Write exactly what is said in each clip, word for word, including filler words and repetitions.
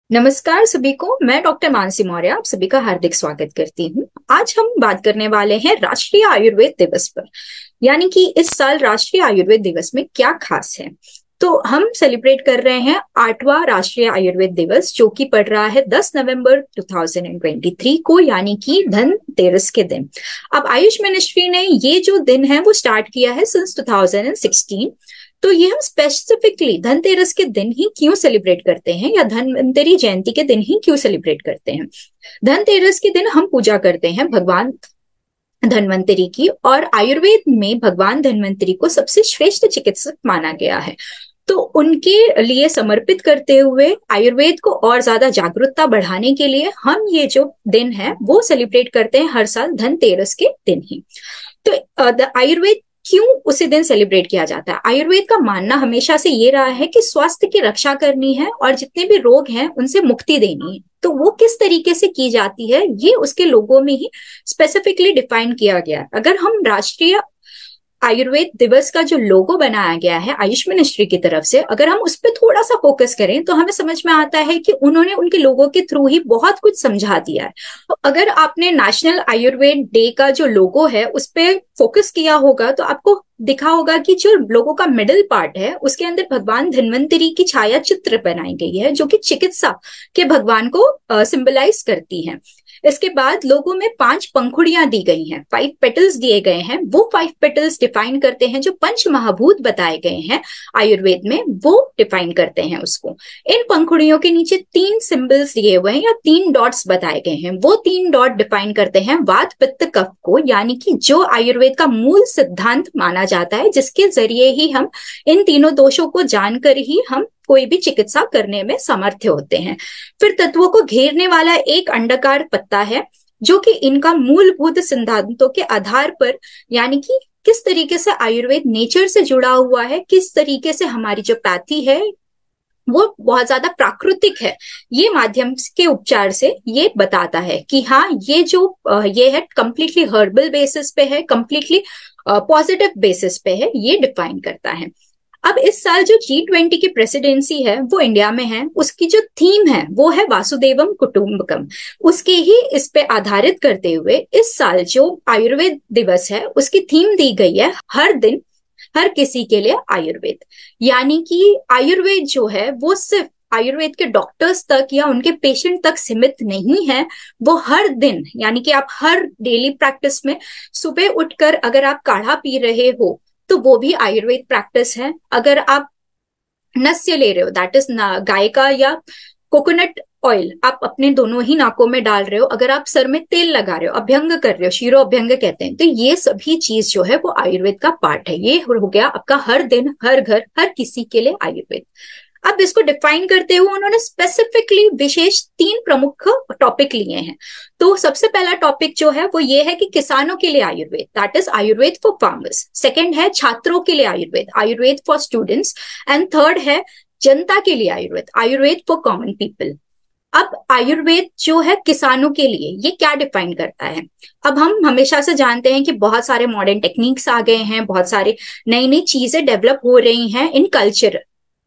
नमस्कार सभी को। मैं डॉक्टर मानसी मौर्य आप सभी का हार्दिक स्वागत करती हूँ। आज हम बात करने वाले हैं राष्ट्रीय आयुर्वेद दिवस पर, यानी कि इस साल राष्ट्रीय आयुर्वेद दिवस में क्या खास है। तो हम सेलिब्रेट कर रहे हैं आठवां राष्ट्रीय आयुर्वेद दिवस, जो कि पड़ रहा है दस नवंबर दो हज़ार तेईस को, यानी कि धनतेरस के दिन। अब आयुष मिनिस्ट्री ने ये जो दिन है वो स्टार्ट किया है सिंस दो हज़ार सोलह। तो ये हम स्पेसिफिकली धनतेरस के दिन ही क्यों सेलिब्रेट करते हैं, या धन्वंतरी जयंती के दिन ही क्यों सेलिब्रेट करते हैं। धनतेरस के दिन हम पूजा करते हैं भगवान धन्वंतरी की, और आयुर्वेद में भगवान धन्वंतरी को सबसे श्रेष्ठ चिकित्सक माना गया है। तो उनके लिए समर्पित करते हुए आयुर्वेद को और ज्यादा जागरूकता बढ़ाने के लिए हम ये जो दिन है वो सेलिब्रेट करते हैं हर साल धनतेरस के दिन ही। तो आयुर्वेद क्यों उसी दिन सेलिब्रेट किया जाता है। आयुर्वेद का मानना हमेशा से ये रहा है कि स्वास्थ्य की रक्षा करनी है और जितने भी रोग हैं उनसे मुक्ति देनी है। तो वो किस तरीके से की जाती है ये उसके लोगों में ही स्पेसिफिकली डिफाइन किया गया है। अगर हम राष्ट्रीय आयुर्वेद दिवस का जो लोगो बनाया गया है आयुष मिनिस्ट्री की तरफ से, अगर हम उस पर थोड़ा सा फोकस करें तो हमें समझ में आता है कि उन्होंने उनके लोगों के थ्रू ही बहुत कुछ समझा दिया है। तो अगर आपने नेशनल आयुर्वेद डे का जो लोगो है उस पर फोकस किया होगा तो आपको दिखा होगा कि जो लोगों का मिडिल पार्ट है उसके अंदर भगवान धन्वंतरी की छाया चित्र बनाई गई है, जो कि चिकित्सा के भगवान को सिंबलाइज करती है। इसके बाद लोगों में पांच पंखुड़ियां दी गई हैं, फाइव पेटल्स दिए गए हैं। वो फाइव पेटल्स डिफाइन करते हैं जो पंच महाभूत बताए गए हैं आयुर्वेद में, वो डिफाइन करते हैं उसको। इन पंखुड़ियों के नीचे तीन सिंबल्स दिए हुए हैं या तीन डॉट्स बताए गए हैं। वो तीन डॉट डिफाइन करते हैं वात पित्त कफ को, यानी कि जो आयुर्वेद का मूल सिद्धांत माना जाता है, जिसके जरिए ही हम इन तीनों दोषों को जानकर ही हम कोई भी चिकित्सा करने में समर्थ होते हैं। फिर तत्वों को घेरने वाला एक अंडाकार पत्ता है, जो कि इनका मूलभूत सिद्धांतों के आधार पर, यानी कि किस तरीके से आयुर्वेद नेचर से जुड़ा हुआ है, किस तरीके से हमारी जो पैथी है वो बहुत ज्यादा प्राकृतिक है, ये माध्यम के उपचार से ये बताता है कि हाँ ये जो ये है कंप्लीटली हर्बल बेसिस पे है, कंप्लीटली पॉजिटिव बेसिस पे है, ये डिफाइन करता है। अब इस साल जो जी ट्वेंटी की प्रेसिडेंसी है वो इंडिया में है, उसकी जो थीम है वो है वासुदेवम कुटुंबकम। उसके ही इस पे आधारित करते हुए इस साल जो आयुर्वेद दिवस है उसकी थीम दी गई है हर दिन हर किसी के लिए आयुर्वेद। यानी कि आयुर्वेद जो है वो सिर्फ आयुर्वेद के डॉक्टर्स तक या उनके पेशेंट तक सीमित नहीं है, वो हर दिन, यानी कि आप हर डेली प्रैक्टिस में सुबह उठकर अगर आप काढ़ा पी रहे हो तो वो भी आयुर्वेद प्रैक्टिस है। अगर आप नस्य ले रहे हो, दैट इज गाय का या कोकोनट ऑयल आप अपने दोनों ही नाकों में डाल रहे हो, अगर आप सर में तेल लगा रहे हो, अभ्यंग कर रहे हो, शीरो अभ्यंग कहते हैं, तो ये सभी चीज जो है वो आयुर्वेद का पार्ट है। ये हो गया आपका हर दिन हर घर हर किसी के लिए आयुर्वेद। अब इसको डिफाइन करते हुए उन्होंने स्पेसिफिकली विशेष तीन प्रमुख टॉपिक लिए हैं। तो सबसे पहला टॉपिक जो है वो ये है कि किसानों के लिए Ayurveda, that is Ayurveda for farmers. Second है छात्रों के लिए Ayurveda, Ayurveda for students. And third है जनता के लिए Ayurveda, Ayurveda for common people. अब आयुर्वेद जो है किसानों के लिए ये क्या डिफाइन करता है। अब हम हमेशा से जानते हैं कि बहुत सारे मॉडर्न टेक्निक्स आ गए हैं, बहुत सारे नई नई चीजें डेवलप हो रही हैं इन कल्चर,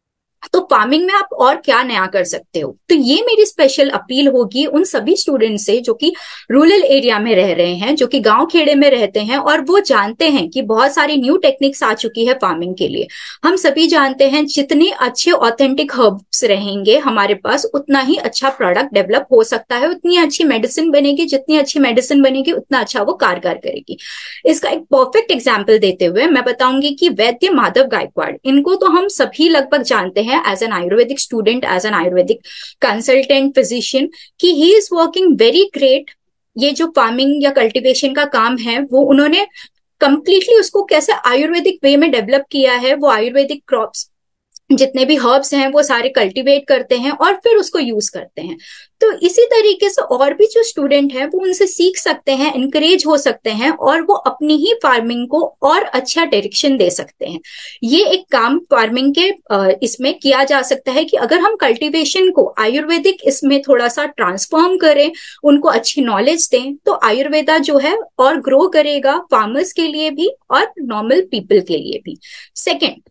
तो फार्मिंग में आप और क्या नया कर सकते हो। तो ये मेरी स्पेशल अपील होगी उन सभी स्टूडेंट से जो कि रूरल एरिया में रह रहे हैं, जो कि गांव खेड़े में रहते हैं, और वो जानते हैं कि बहुत सारी न्यू टेक्निक्स आ चुकी है फार्मिंग के लिए। हम सभी जानते हैं जितने अच्छे ऑथेंटिक हर्ब्स रहेंगे हमारे पास, उतना ही अच्छा प्रोडक्ट डेवलप हो सकता है, उतनी अच्छी मेडिसिन बनेगी, जितनी अच्छी मेडिसिन बनेगी उतना अच्छा वो कारगर करेगी। इसका एक परफेक्ट एग्जाम्पल देते हुए मैं बताऊंगी कि वैद्य माधव गायकवाड़, इनको तो हम सभी लगभग जानते हैं as an Ayurvedic student, as an Ayurvedic consultant physician, कि he is working very great। ये जो फार्मिंग या कल्टीवेशन का काम है वो उन्होंने कंप्लीटली उसको कैसे आयुर्वेदिक वे में डेवलप किया है। वो आयुर्वेदिक क्रॉप्स जितने भी हर्ब्स हैं वो सारे कल्टीवेट करते हैं और फिर उसको यूज करते हैं। तो इसी तरीके से और भी जो स्टूडेंट हैं वो उनसे सीख सकते हैं, इनकरेज हो सकते हैं, और वो अपनी ही फार्मिंग को और अच्छा डायरेक्शन दे सकते हैं। ये एक काम फार्मिंग के इसमें किया जा सकता है कि अगर हम कल्टीवेशन को आयुर्वेदिक इसमें थोड़ा सा ट्रांसफॉर्म करें, उनको अच्छी नॉलेज दें, तो आयुर्वेदा जो है और ग्रो करेगा फार्मर्स के लिए भी और नॉर्मल पीपल के लिए भी। सेकेंड,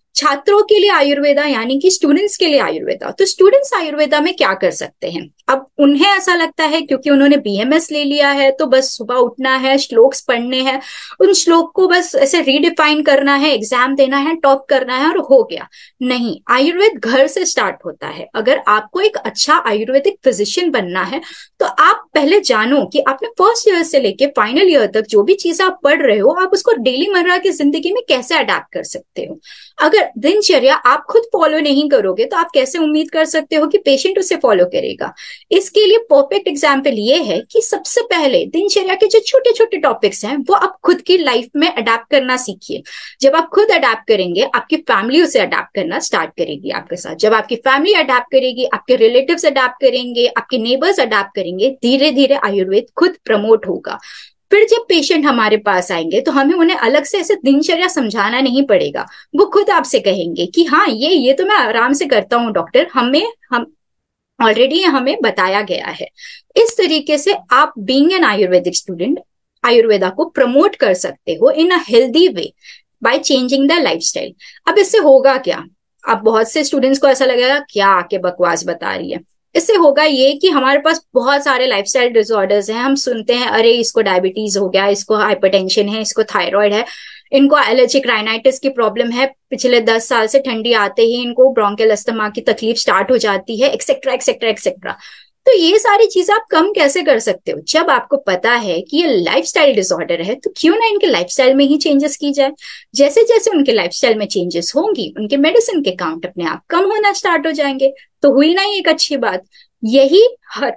छात्रों के लिए आयुर्वेदा यानी कि स्टूडेंट्स के लिए आयुर्वेदा। तो स्टूडेंट्स आयुर्वेदा में क्या कर सकते हैं? अब उन्हें ऐसा लगता है क्योंकि उन्होंने बीएमएस ले लिया है तो बस सुबह उठना है, श्लोक्स पढ़ने हैं, उन श्लोक को बस ऐसे रीडिफाइन करना है, एग्जाम देना है, टॉप करना है और हो गया। नहीं, आयुर्वेद घर से स्टार्ट होता है। अगर आपको एक अच्छा आयुर्वेदिक फिजिशियन बनना है तो आप पहले जानो कि आपने फर्स्ट ईयर से लेके फाइनल ईयर तक जो भी चीज आप पढ़ रहे हो आप उसको डेली मर्रा की जिंदगी में कैसे अडेप्ट कर सकते हो। अगर दिनचर्या आप खुद फॉलो नहीं करोगे तो आप कैसे उम्मीद कर सकते हो कि पेशेंट उसे फॉलो करेगा। इसके लिए परफेक्ट एग्जाम्पल ये है कि सबसे पहले दिनचर्या के जो छोटे छोटे टॉपिक्स हैं वो आप खुद की लाइफ में अडेप्ट करना सीखिए। जब आप खुद अडेप्ट करेंगे आपकी फैमिली उसे अडेप्ट करना स्टार्ट करेगी आपके साथ। जब आपकी फैमिली अडेप्ट करेगी, आपके रिलेटिव्स अडेप्ट करेंगे, आपके नेबर्स अडेप्ट करेंगे, धीरे धीरे आयुर्वेद खुद प्रमोट होगा। फिर जब पेशेंट हमारे पास आएंगे तो हमें उन्हें अलग से ऐसे दिनचर्या समझाना नहीं पड़ेगा। वो खुद आपसे कहेंगे कि हाँ ये ये तो मैं आराम से करता हूँ डॉक्टर, हमें हम ऑलरेडी हमें बताया गया है। इस तरीके से आप being an Ayurvedic student Ayurveda को प्रमोट कर सकते हो in a healthy way by changing the lifestyle. अब इससे होगा क्या? अब बहुत से स्टूडेंट्स को ऐसा लगेगा क्या आके बकवास बता रही है। इससे होगा ये कि हमारे पास बहुत सारे लाइफस्टाइल डिसऑर्डर्स हैं। हम सुनते हैं अरे इसको डायबिटीज हो गया, इसको हाइपरटेंशन है, इसको थायराइड है, इनको एलर्जिक राइनाइटिस की प्रॉब्लम है, पिछले दस साल से ठंडी आते ही इनको ब्रोंकियल अस्थमा की तकलीफ स्टार्ट हो जाती है, एक्सेट्रा एक्सेट्रा एक्सेट्रा। तो ये सारी चीजें आप कम कैसे कर सकते हो? जब आपको पता है कि ये लाइफस्टाइल डिसऑर्डर है तो क्यों ना इनके लाइफस्टाइल में ही चेंजेस की जाए। जैसे जैसे उनके लाइफस्टाइल में चेंजेस होंगी उनके मेडिसिन के काउंट अपने आप कम होना स्टार्ट हो जाएंगे। तो हुई ना एक अच्छी बात। यही हर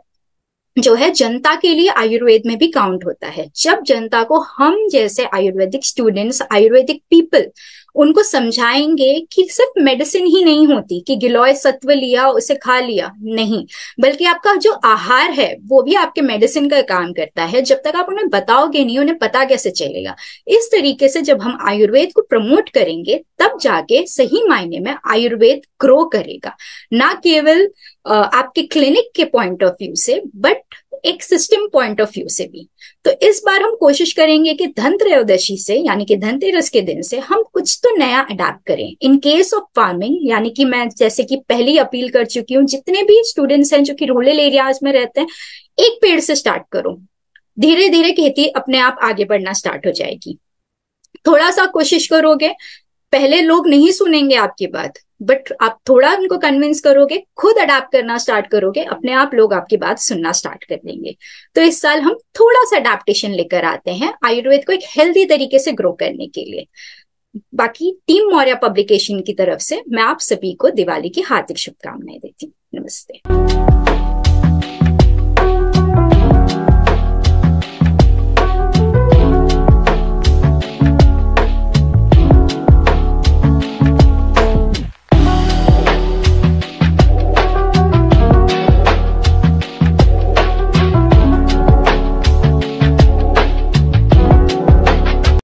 जो है जनता के लिए आयुर्वेद में भी काउंट होता है। जब जनता को हम जैसे आयुर्वेदिक स्टूडेंट्स, आयुर्वेदिक पीपल उनको समझाएंगे कि सिर्फ मेडिसिन ही नहीं होती कि गिलोय सत्व लिया उसे खा लिया, नहीं, बल्कि आपका जो आहार है वो भी आपके मेडिसिन का काम करता है। जब तक आप उन्हें बताओगे नहीं उन्हें पता कैसे चलेगा। इस तरीके से जब हम आयुर्वेद को प्रमोट करेंगे तब जाके सही मायने में आयुर्वेद ग्रो करेगा, ना केवल आपके क्लिनिक के पॉइंट ऑफ व्यू से बट एक सिस्टम पॉइंट ऑफ व्यू से भी। तो इस बार हम कोशिश करेंगे कि धनत्रयोदशी से यानी कि धनतेरस के दिन से हम कुछ तो नया अडेप्ट करें। इन केस ऑफ फार्मिंग यानी कि मैं जैसे कि पहली अपील कर चुकी हूँ, जितने भी स्टूडेंट्स हैं जो कि रूरल एरियाज में रहते हैं, एक पेड़ से स्टार्ट करो, धीरे धीरे खेती अपने आप आगे बढ़ना स्टार्ट हो जाएगी। थोड़ा सा कोशिश करोगे, पहले लोग नहीं सुनेंगे आपकी बात, बट आप थोड़ा उनको कन्विंस करोगे, खुद अडाप्ट करना स्टार्ट करोगे, अपने आप लोग आपकी बात सुनना स्टार्ट कर देंगे। तो इस साल हम थोड़ा सा अडेप्टेशन लेकर आते हैं आयुर्वेद को एक हेल्दी तरीके से ग्रो करने के लिए। बाकी टीम मौर्य पब्लिकेशन की तरफ से मैं आप सभी को दिवाली की हार्दिक शुभकामनाएं देती हूँ। नमस्ते।